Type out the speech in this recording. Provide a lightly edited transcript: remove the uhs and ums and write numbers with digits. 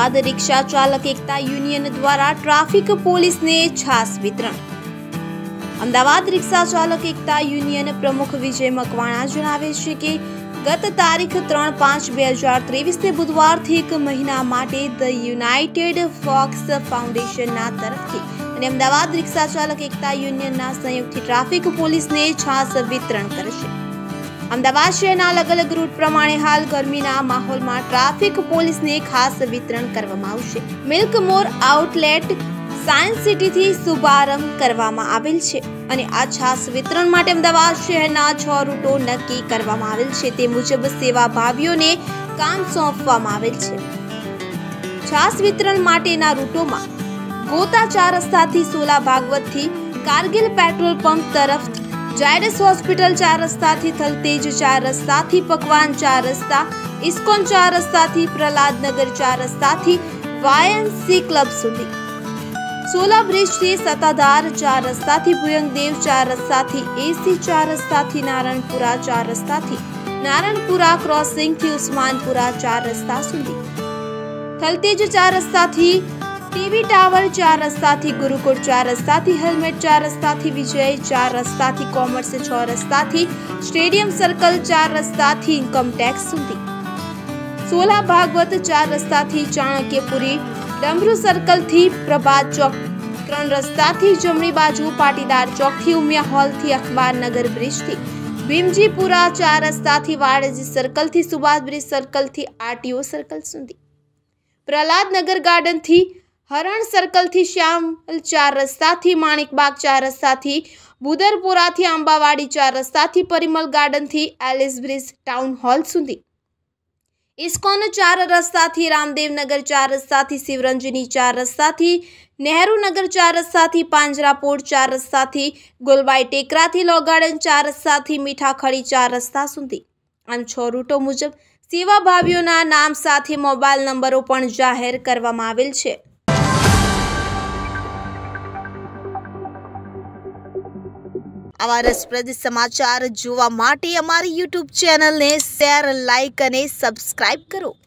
અમદાવાદ રિક્ષા ચાલક એકતા યુનિયન દ્વારા ટ્રાફિક પોલીસને છાસ વિતરણ। અમદાવાદ રિક્ષા ચાલક એકતા યુનિયન પ્રમુખ વિજય મકવાણા જણાવે છે કે ગત તારીખ 3-5-2023 બુધવારથી એક મહિના માટે ધ યુનાઇટેડ ફોક્સ ફાઉન્ડેશનના તરફથી અને અમદાવાદ રિક્ષા ચાલક એકતા યુનિયનના સંયુક્તથી ટ્રાફિક પોલીસને છાસ વિતરણ કરશે। અમદાવાદ શહેરના અલગ અલગ રૂટ પ્રમાણે હાલ ગરમીના માહોલમાં ટ્રાફિક પોલીસને ખાસ વિતરણ કરવામાં આવશે। મિલ્ક મોર આઉટલેટ સાયન્સ સિટીથી શુભારંભ કરવામાં આવેલ છે અને આ છાસ વિતરણ માટે અમદાવાદ શહેરના 6 રૂટો નક્કી કરવામાં આવેલ છે। તે મુજબ સેવાભાવીઓને કામ સોંપવામાં આવેલ છે। છાસ વિતરણ માટેના રૂટોમાં ગોતા 4 રસ્તાથી સોલા ભાગવતથી કારગિલ પેટ્રોલ પંપ તરફ, જાયડસ હોસ્પિટલ 4 રસ્તાથી થલતેજ 4 રસ્તાથી પકવાન 4 રસ્તા, ઇસ્કોન 4 રસ્તાથી પ્રહલાદનગર 4 રસ્તાથી વાયએમસી ક્લબ સુધી, સોલા બ્રિજથી સત્તાધાર 4 રસ્તાથી ભુયંગદેવ 4 રસ્તાથી એસી 4 રસ્તાથી નારણપુરા 4 રસ્તાથી નારણપુરા ક્રોસિંગથી ઉસ્માનપુરા 4 રસ્તા સુધી, થલતેજ 4 રસ્તાથી ટીવી ટાવર 4 રસ્તાથી ગુરુકુળ 4 રસ્તાથી હેલ્મેટ 4 રસ્તાથી વિજય 4 રસ્તાથી કોમર્સ 6 રસ્તાથી સ્ટેડિયમ સર્કલ 4 રસ્તાથી ઇન્કમ ટેક્સ સુધી, સોલા ભાગવત 4 રસ્તાથી ચાણક્યપુરી ડમરૂ સર્કલથી પ્રભાત ચોક 3 રસ્તાથી જમણી બાજુ પાટીદાર ચોકથી ઉમિયા હોલથી અખબારનગર બ્રિજથી ભીમજીપુરા 4 રસ્તાથી વાડજી સર્કલથી સુભાષ બ્રિજ સર્કલથી આરટીઓ સર્કલ સુધી, પ્રહલાદનગર ગાર્ડનથી હરણ સર્કલથી શ્યામલ 4 રસ્તાથી માણિકબાગ 4 રસ્તાથી બુદરપુરાથી આંબાવાડી 4 રસ્તાથી પરિમલ ગાર્ડનથી એલિસ બ્રિજ ટાઉન હોલ સુધી, ઇસ્કોન 4 રસ્તાથી રામદેવનગર 4 રસ્તાથી શિવરંજની 4 રસ્તાથી નહેરુનગર 4 રસ્તાથી પાંજરાપોળ 4 રસ્તાથી ગુલબાઈ ટેકરાથી લો ગાર્ડન 4 રસ્તાથી મીઠાખડી 4 રસ્તા સુધી। આમ 6 રૂટો મુજબ સેવાભાવીઓના નામ સાથે મોબાઈલ નંબરો પણ જાહેર કરવામાં આવેલ છે। આવા રસપ્રદ સમાચાર જોવા માટે અમારી YouTube ચેનલને શેર, લાઇક અને સબસ્ક્રાઇબ કરો।